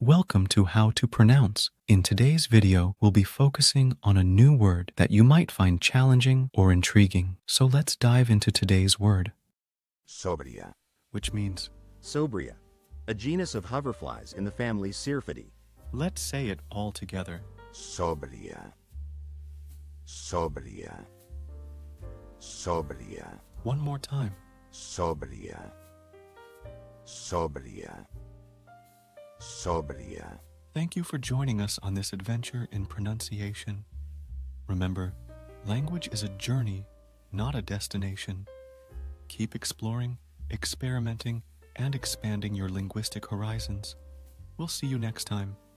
Welcome to How to Pronounce. In today's video, we'll be focusing on a new word that you might find challenging or intriguing. So let's dive into today's word. Sobria. Which means, Sobria, a genus of hoverflies in the family Syrphidae. let's say it all together. Sobria. Sobria. Sobria. One more time. Sobria. Sobria. Sobria. Thank you for joining us on this adventure in pronunciation. Remember, language is a journey, not a destination. Keep exploring, experimenting, and expanding your linguistic horizons. We'll see you next time.